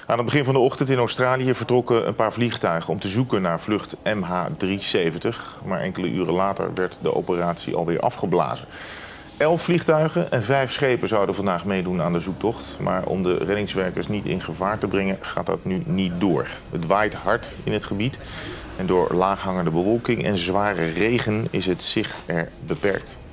Aan het begin van de ochtend in Australië vertrokken een paar vliegtuigen om te zoeken naar vlucht MH370. Maar enkele uren later werd de operatie alweer afgeblazen. 11 vliegtuigen en 5 schepen zouden vandaag meedoen aan de zoektocht. Maar om de reddingswerkers niet in gevaar te brengen, gaat dat nu niet door. Het waait hard in het gebied en door laaghangende bewolking en zware regen is het zicht er beperkt.